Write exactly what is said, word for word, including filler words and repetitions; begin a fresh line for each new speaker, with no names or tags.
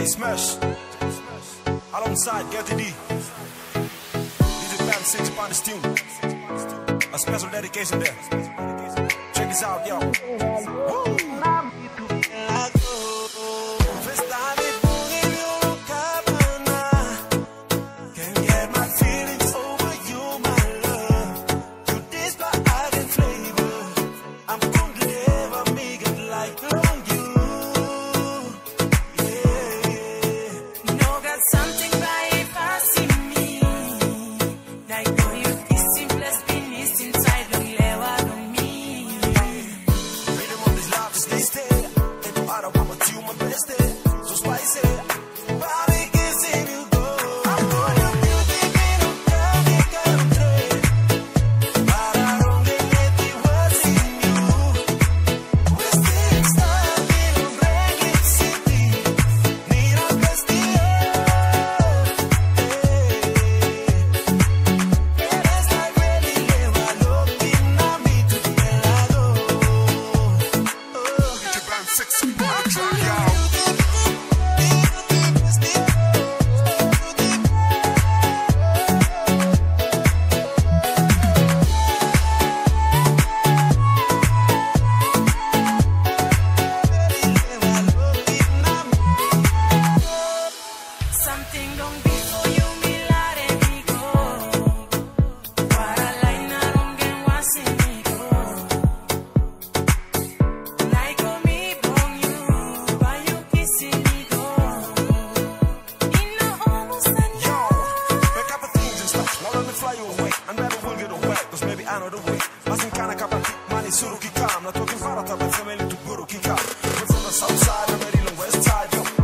J Smash, alongside Gertie. D J Band six upon this tune. A special dedication there. Check this out, yo. Woo! I know the way. Mas encana capati, mani suru que calma. Tô aqui para talvez também muito puro que calma. We're from the south side, I'm ready on west side, yo.